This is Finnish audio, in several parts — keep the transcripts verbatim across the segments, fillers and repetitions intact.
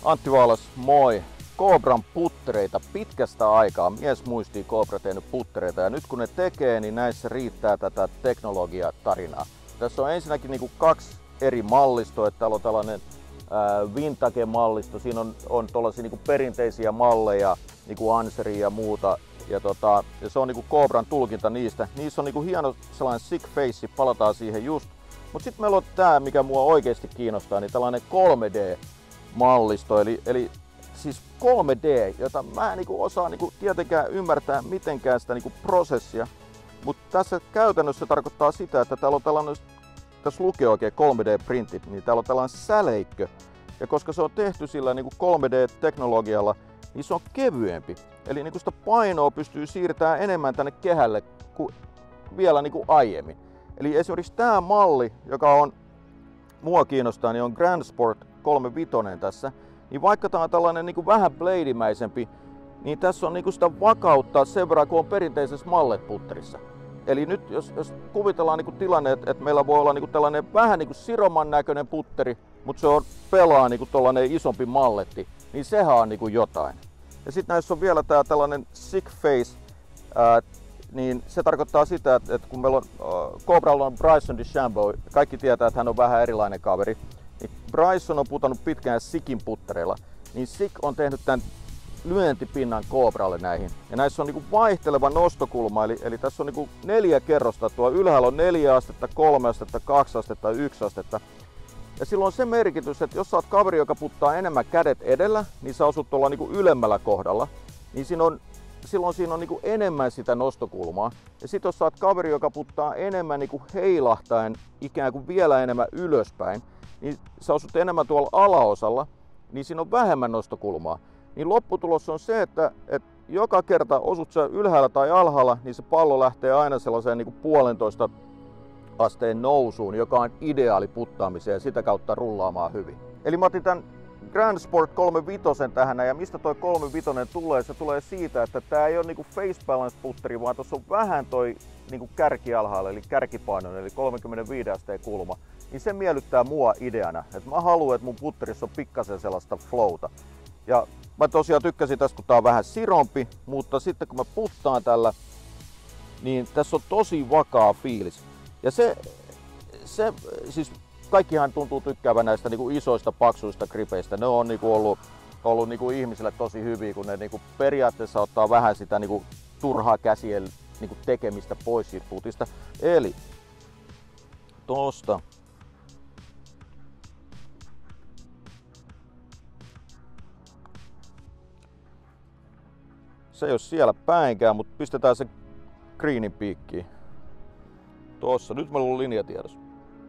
Antti Vaalas, moi! Cobran puttereita pitkästä aikaa. Mies muistii Cobra tehnyt puttereita ja nyt kun ne tekee, niin näissä riittää tätä teknologiatarinaa. Tässä on ensinnäkin niin kuin kaksi eri mallistoa. Että täällä on tällainen äh, vintage-mallisto. Siinä on, on tuollaisia niin kuin perinteisiä malleja, niin kuin Anseri ja muuta. Ja, tota, ja se on niin kuin Cobran tulkinta niistä. Niissä on niin kuin hieno sellainen sick face, palataan siihen just. Mutta sitten meillä on tämä, mikä mua oikeasti kiinnostaa, niin tällainen kolme D-mallisto. Eli, eli siis kolme D, jota mä en niinku osaa niinku tietenkään ymmärtää mitenkään sitä niinku prosessia. Mutta tässä käytännössä tarkoittaa sitä, että täällä on tällainen, tässä lukee oikein kolme D-printit, niin täällä on tällainen säleikkö. Ja koska se on tehty sillä niinku kolme D-teknologialla, niin se on kevyempi. Eli niinku sitä painoa pystyy siirtämään enemmän tänne kehälle kuin vielä niinku aiemmin. Eli esimerkiksi tämä malli, joka on mua kiinnostaa, niin on Grand Sport kolmekymmentäviisi tässä. Niin vaikka tämä on tällainen niin kuin vähän bladeimäisempi, niin tässä on niin kuin sitä vakautta sen verran, kun on perinteisessä mallet-putterissa. Eli nyt jos, jos kuvitellaan niin kuin tilanne, että, että meillä voi olla niin kuin tällainen vähän niin kuin siroman näköinen putteri, mutta se on pelaa niin kuin tällainen isompi malletti, niin sehän on niin kuin jotain. Ja sitten näissä on vielä tämä tällainen sick face, ää, niin se tarkoittaa sitä, että, että kun meillä on äh, Cobralla on Bryson DeChambeau, kaikki tietää, että hän on vähän erilainen kaveri. Niin Bryson on putannut pitkään Sickin puttereilla, niin Sick on tehnyt tämän lyöntipinnan Cobralle näihin. Ja näissä on niinku vaihteleva nostokulma, eli, eli tässä on niinku neljä kerrosta. Tuo ylhäällä on neljä astetta, kolme astetta, kaksi astetta, yksi astetta. Ja silloin on se merkitys, että jos sä oot kaveri, joka puttaa enemmän kädet edellä, niin sä osut tuolla niinku ylemmällä kohdalla, niin siinä on, silloin siinä on niinku enemmän sitä nostokulmaa. Ja sit jos sä oot kaveri, joka puttaa enemmän niinku heilahtaen ikään kuin vielä enemmän ylöspäin, niin sä osut enemmän tuolla alaosalla, niin siinä on vähemmän nostokulmaa. Niin lopputulos on se, että, että joka kerta osut sä ylhäällä tai alhaalla, niin se pallo lähtee aina sellaiseen niin kuin puolentoista asteen nousuun, joka on ideaali puttaamiseen ja sitä kautta rullaamaan hyvin. Eli mä otin tämän Grand Sport kolmekymmentäviisi tähän, ja mistä toi kolmekymmentäviisi tulee? Se tulee siitä, että tää ei ole niinku face balance putteri, vaan tuossa on vähän toi niinku kärki alhaalla, eli kärkipainon, eli kolmekymmentäviisi asteen kulma. Niin se miellyttää mua ideana. Et mä haluan, että mun putterissa on pikkasen sellaista flowta. Ja mä tosiaan tykkäsin tästä, kun tää on vähän sirompi, mutta sitten kun mä puttaan tällä, niin tässä on tosi vakaa fiilis. Ja se, se siis kaikkihan tuntuu tykkäävän näistä niinku isoista, paksuista gripeistä. Ne on niinku ollut, ollut niinku ihmisille tosi hyviä, kun ne niinku periaatteessa ottaa vähän sitä niinku turhaa käsien niinku tekemistä pois siitä putista. Eli tosta se ei ole siellä päinkään, mutta pistetään se greenin piikkiin. Tossa, nyt meillä on linjatiedossa.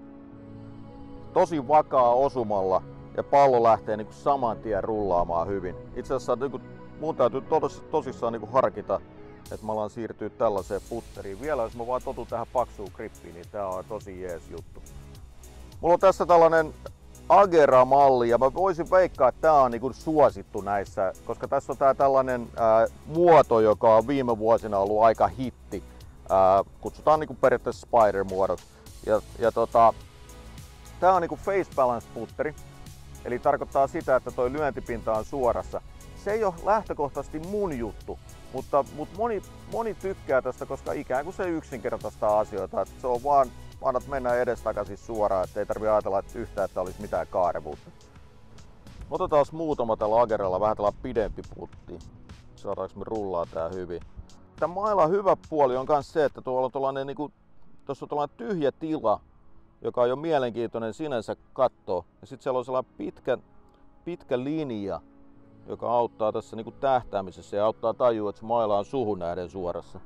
Tosi vakaa osumalla ja pallo lähtee niin kuin saman tien rullaamaan hyvin. Itse asiassa niin kuin, mun täytyy tos, tosissaan niin kuin harkita, että mä alan siirtyä tällaiseen putteriin. Vielä jos mä vaan totun tähän paksuun grippiin, niin tää on tosi jees juttu. Mulla on tässä tällainen Agera-malli ja mä voisin veikkaa, että tää on niin kuin suosittu näissä, koska tässä on tää tällainen ää, muoto, joka on viime vuosina ollut aika hitti. Ää, kutsutaan niin kuin periaatteessa spider-muodoksi. Ja, ja tota, tää on niinku face balance putteri, eli tarkoittaa sitä, että toi lyöntipinta on suorassa. Se ei ole lähtökohtaisesti mun juttu, mutta, mutta moni, moni tykkää tästä, koska ikään kuin se yksinkertaistaa asioita. Että se on vaan, annat mennä edestakaisin suoraan, ettei tarvitse ajatella että yhtään, että olisi mitään kaarevuutta. Otetaan muutama tällä Ageralla, vähän tällä pidempi putti. Saadaanko me rullaa tää hyvin. Tämän mailan hyvä puoli on myös se, että tuolla on tuollainen, niin kuin, tuossa on tuollainen tyhjä tila, joka on jo mielenkiintoinen sinänsä katsoa. Ja sitten siellä on sellainen pitkä, pitkä linja, joka auttaa tässä niinku tähtäämisessä ja auttaa tajua, että se maila on suhun nähden suorassa.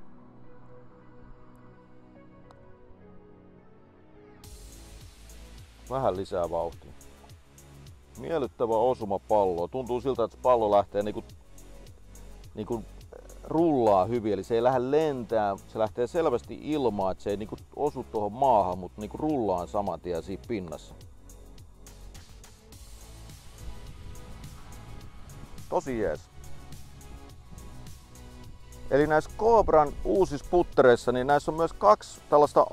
Vähän lisää vauhtia. Miellyttävä osuma palloa. Tuntuu siltä, että se pallo lähtee niinku, niinku rullaa hyvin, eli se ei lähde lentää, se lähtee selvästi ilmaan, että se ei niinku osu tuohon maahan, mutta niinku rullaa saman tien siinä pinnassa. Tosi jees. Eli näissä Cobran uusissa puttereissa, niin näissä on myös kaksi tällaista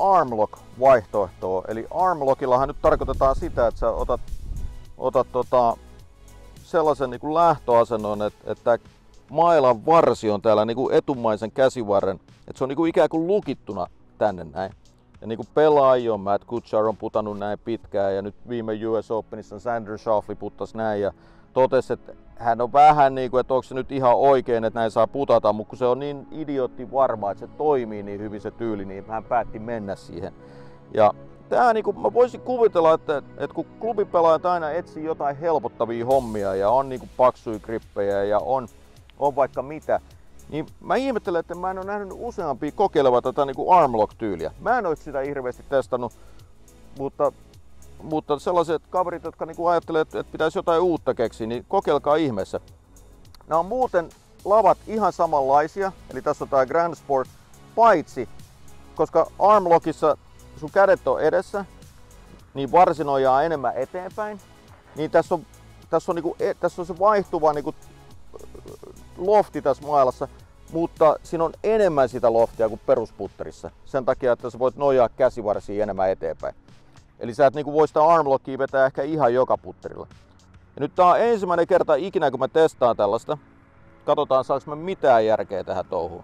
armlock-vaihtoehtoa. Eli armlockillahan nyt tarkoitetaan sitä, että sä otat, otat tota, sellaisen niin kuin lähtöasennon, että, että mailan varsi on täällä niin kuin etumaisen käsivarren, että se on niin kuin ikään kuin lukittuna tänne näin. Ja niin kuin pelaajia on, Matt Kuchar on putannut näin pitkään ja nyt viime U S Openissa Xander Schauffele puttasi näin ja totesi, että hän on vähän niin kuin, että onko se nyt ihan oikein, että näin saa putata, mutta kun se on niin idiootti varma, että se toimii niin hyvin se tyyli, niin hän päätti mennä siihen. Ja tää niin kuin, mä voisin kuvitella, että, että kun klubipelaajat aina etsii jotain helpottavia hommia ja on niin kuin paksuja grippejä ja on, on vaikka mitä, niin mä ihmettelen, että mä en ole nähnyt useampia kokeilevan tätä niin kuin armlock-tyyliä. Mä en ole sitä hirveästi testannut, mutta, mutta sellaiset kaverit, jotka niin kuin ajattelee, että pitäisi jotain uutta keksiä, niin kokeilkaa ihmeessä. Nämä on muuten lavat ihan samanlaisia, eli tässä on tää Grand Sport, paitsi koska armlockissa sun kädet on edessä, niin varsi nojaa enemmän eteenpäin, niin tässä on, tässä on, niinku, tässä on se vaihtuva niinku lofti tässä mailassa, mutta siinä on enemmän sitä loftia kuin perusputterissa. Sen takia, että sä voit nojaa käsivarsia enemmän eteenpäin. Eli sä et niinku voi sitä armlockia vetää ehkä ihan joka putterilla. Ja nyt tää on ensimmäinen kerta ikinä, kun mä testaan tällaista. Katsotaan, saaks mä mitään järkeä tähän touhuun.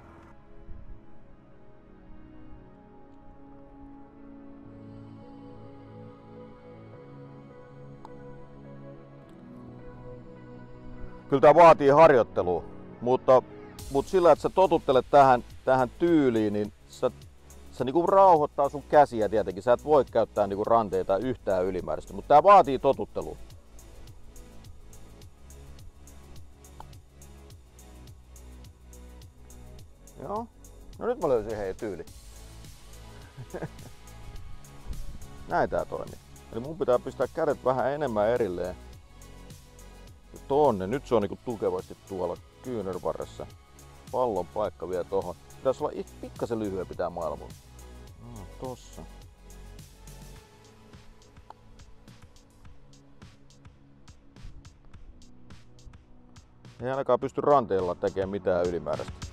Kyllä tää vaatii harjoittelua, mutta, mutta sillä, että sä totuttelet tähän, tähän tyyliin, niin sä, sä niinku rauhoittaa sun käsiä tietenkin. Sä et voi käyttää niinku ranteita yhtään ylimääräistä, mutta tää vaatii totuttelua. Joo. No nyt mä löysin hei tyyli. Näin tää toimii. Eli mun pitää pistää kädet vähän enemmän erilleen. Tonne, nyt se on niinku tukevasti tuolla kyynärvarressa. Pallon paikka vielä tohon. Pitäisi olla pikkasen lyhyempi tää maailma. No, tossa. Ei ainakaan pysty ranteilla tekemään mitään ylimääräistä.